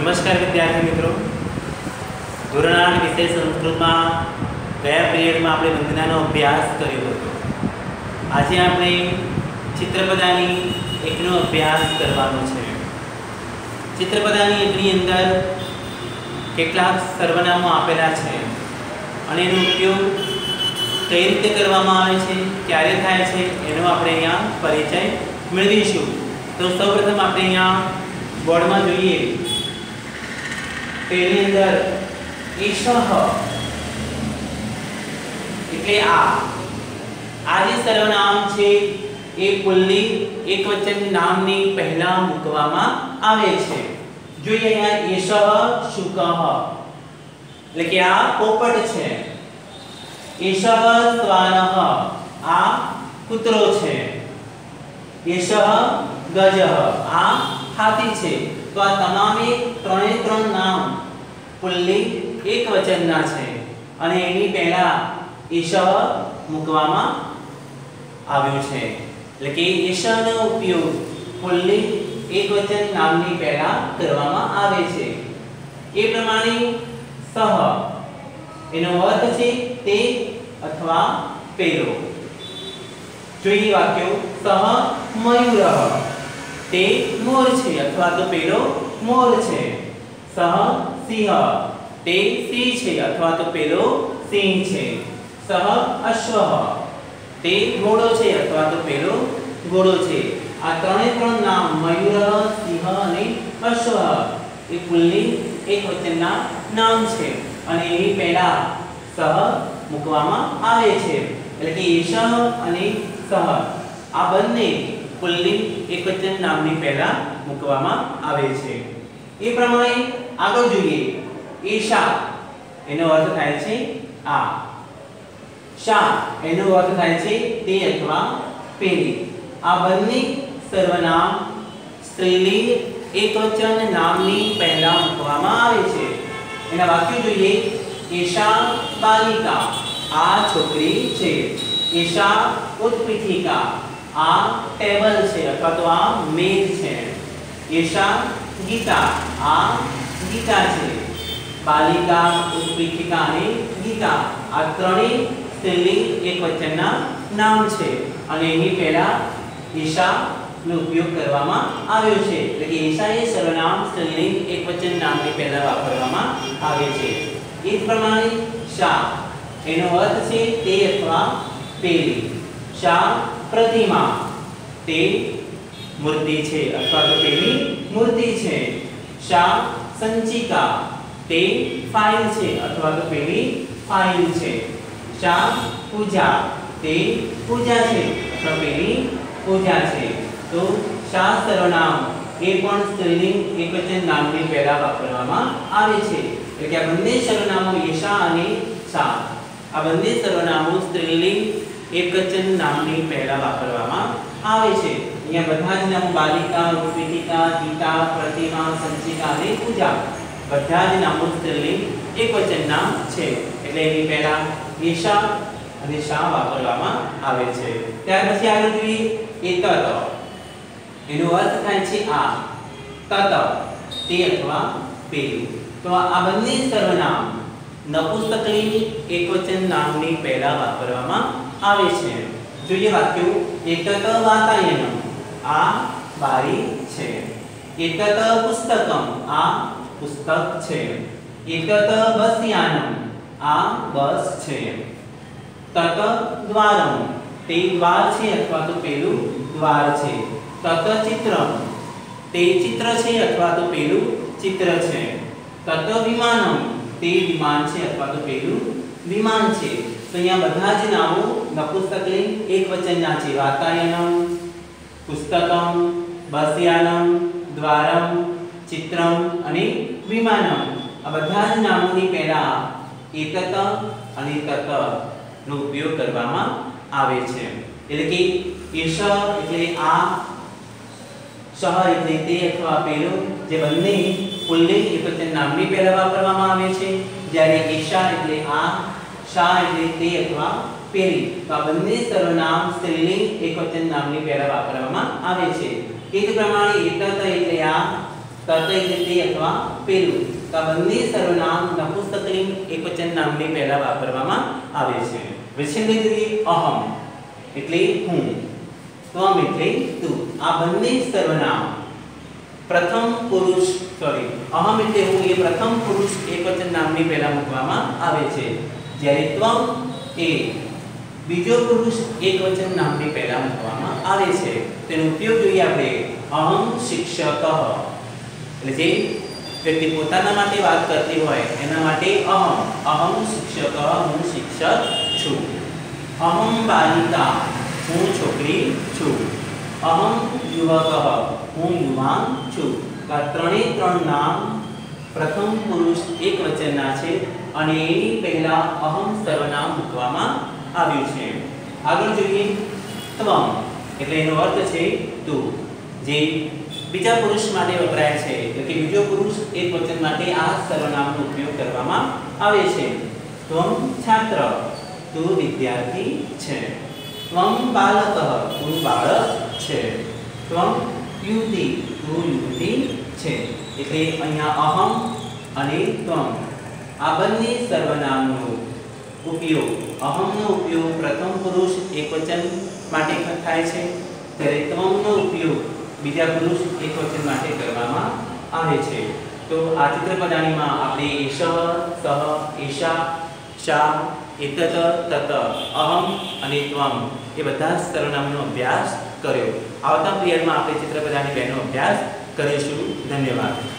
नमस्कार विद्यार्थी मित्रों, ધોરણ 8 વિષય સંસ્કૃતમાં ગયા પીરિયડમાં આપણે વંદનાનો અભ્યાસ કર્યો હતો। આજે આપણે ચિત્રપદાની એકનો અભ્યાસ કરવાનો છે। ચિત્રપદાની એકની અંદર કેટલાક સર્વનામો આપેલા છે અને એનો ઉપયોગ કઈ રીતે કરવામાં આવે છે, ક્યારે થાય છે એનો આપણે અહીંયા પરિચય મેળવીશું। તો સૌપ્રથમ આપણે અહીંયા બોર્ડમાં જોઈએ તેની અંદર ઈશઃ એટલે આ જે સર્વનામ છે એ પુલ્લિંગ એકવચન નામની પહેલા મૂકવામાં આવે છે। જોઈએ અહીંયા ઈશઃ શુકઃ એટલે કે આ પોપટ છે। ઈશઃ શ્વાનઃ આ કૂતરો છે। ઈશઃ ગજઃ આ હાથી છે। तो आ તમામે ત્રણ નામ પુલ્લિંગ એકવચનના છે અને એની પહેલા ઈશઃ મૂકવામાં આવ્યું છે। એટલે કે ઈશઃનો ઉપયોગ પુલ્લિંગ એકવચન નામની પહેલા કરવામાં આવે છે। એ પ્રમાણે સહ એનો અર્થ છે તે અથવા પેલો। જોઈએ વાક્યો સહ મયુરઃ તે મોર છે અથવા તો પેલો મોર છે। સહ સિંહ તે સિંહ છે અથવા તો પેલો સિંહ છે। સહ અશ્વઃ તે ઘોડો છે અથવા તો પેલો ઘોડો છે। આ ત્રણ નામ મયુર, સિંહ અને અશ્વ એ પુલ્લિંગ એકવચનના નામ છે અને એની પહેલા સહ મૂકવામાં આવે છે। એટલે કે ઈશઃ અને સહ આ બંને પુલ્લિંગ એકવચન નામની પહેલા મૂકવામાં આવે છે। એ પ્રમાણે આગળ જોઈએ ઈશા એનો અર્થ થાય છે આ, શા એનો અર્થ થાય છે તે અથવા પેલી। આ બંને સર્વનામ સ્ત્રીલિંગ એકવચન નામની પહેલા મૂકવામાં આવે છે। એના વાક્યો જોઈએ ઈશા બાલિકા આ છોકરી છે। ઈશા ઉત્પીઠિકા आ टेबल छे अथवा तो आ मेज छे। ईशा गीता आ गीता छे। बालिका, उत्पीठिका અને ગીતા આ ત્રણેય સ્ત્રીલિંગ એકવચનના નામ છે અને એની પહેલા ઈશા નો ઉપયોગ કરવામાં આવ્યો છે। એટલે કે ઈશા એ સર્વનામ સ્ત્રીલિંગ એકવચન નામની પહેલા વાપરવામાં આવે છે। એ પ્રમાણે શા એનો અર્થ છે તે અથવા પેલી। શા प्रतिमा ते मूर्ति छे अथवा तो पेली मूर्ति छे। शा संचिका ते फाइल छे अथवा तो पेली फाइल छे। शा पूजा ते पूजा छे अथवा पेली पूजा छे। तो शा सर्वनाम ए पण स्त्रीलिंग एकवचन नामनी પહેલા વાપરવામાં આવે છે। એટલે કે આ બંને સર્વનામો ઈશા અને શા આ બંને સર્વનામો સ્ત્રીલિંગ एकवचन नामनी પહેલા વાપરવામાં આવે છે। અહીંયા બધા જ નામો બાલિકા, ઉત્પીઠિકા, ગીતા, પ્રતિમા, સંચિકા અને પૂજા બધા જ નામો સ્ત્રીલિંગ એકવચન નામ છે। એટલે એની પહેલા ઈશા અને શા વાપરવામાં આવે છે। ત્યાર પછી આગળ જોઈએ એતત એનો અર્થ થાય છે આ, તત તે અથવા પેલું। તો આ બંને સર્વનામ નપુંસકલિંગ એકવચન નામની પહેલા વાપરવામાં આવે છે। જોઈએ વાક્યો એતત વાતાયનમ આ બારી છે। એતત પુસ્તકમ આ પુસ્તક છે। એતત બસયાનમ આ બસ છે। તત દ્વારમ તે દ્વાર છે અથવા તો પેલું દ્વાર છે। તત ચિત્રમ તે ચિત્ર છે અથવા તો પેલું ચિત્ર છે। તત વિમાનમ તે વિમાન છે અથવા તો પેલું વિમાન છે। तो यहाँ બધા જ નામો નપુંસકલિંગ એકવચનના છે। વાતાયનમ, પુસ્તકમ, બસયાનમ, દ્વારમ, ચિત્રમ અને વિમાનમ આ બધા જ નામોની પહેલા એતત અને તત નો ઉપયોગ કરવામાં આવે છે। એટલે કે ઈશ એટલે આ, શહ એટલે તે અથવા પેલો જે બંને પુલ્લિંગ એકવચન નામની પહેલા વાપરવામાં આવે છે। જ્યારે ઈશા એટલે આ, शा એટલે તે અથવા પેલી। તો આ બંને સર્વનામ સ્ત્રીલિંગ એકવચન નામની પહેલા વાપરવામાં આવે છે। એ જ પ્રમાણે એતત એટલે આ, તત એ રીતે અથવા પેલું તો આ બંને સર્વનામ નપુંસકલિંગ એકવચન નામની પહેલા વાપરવામાં આવે છે. વિશેષણ જોઈએ અહમ એટલે હું, ત્વમ એટલે તું. આ બંને સર્વનામ પ્રથમ પુરુષ અહમ એટલે હું એ પ્રથમ પુરુષ એકવચન નામની પહેલા મૂકવામાં આવે છે, જ્યારે ત્વમ એ બીજો પુરુષ એકવચન નામની પહેલા મૂકવામાં આવે છે. તેનો ઉપયોગ જોઈએ આપણે અહમ શિક્ષક એટલે જે વ્યક્તિ પોતાના માટે વાત કરતી હોય એના માટે અહમ શિક્ષક હું શિક્ષક છું. અહમ બાલિકા હું છોકરી છું. અહમ યુવક હું યુવાન છું. આ ત્રણ નામ પ્રથમ પુરુષ એકવચનના છે અને એની પહેલા અહમ સર્વનામ મૂકવામાં આવ્યું છે. આગળ જોઈએ ત્વમ એટલે એનો અર્થ છે તું, જે બીજા પુરુષ માટે વપરાય છે એટલે કે બીજો પુરુષ એકવચન માટે આ સર્વનામનો ઉપયોગ કરવામાં આવે છે. ત્વમ છાત્ર તું વિદ્યાર્થી છે. ત્વમ બાલક તું બાળક છે. ત્વમ યુવતી તું યુવતી છે. એટલે અહીંયા અહમ અને ત્વમ આ બંને સર્વનામનો ઉપયોગ અહમનો ઉપયોગ પ્રથમ પુરુષ એકવચન માટે થાય છે, ત્યારે ત્વમનો ઉપયોગ બીજા પુરુષ એકવચન માટે કરવામાં આવે છે. તો આ ચિત્રપદાણીમાં આપણે એષ સહ એષા શા એતત તત અહમ અને ત્વમ એ બધા સર્વનામનો અભ્યાસ કર્યો. આવતા પિરિયડમાં આપણે ચિત્રપદાણી બેનો અભ્યાસ કરીશું. ધન્યવાદ.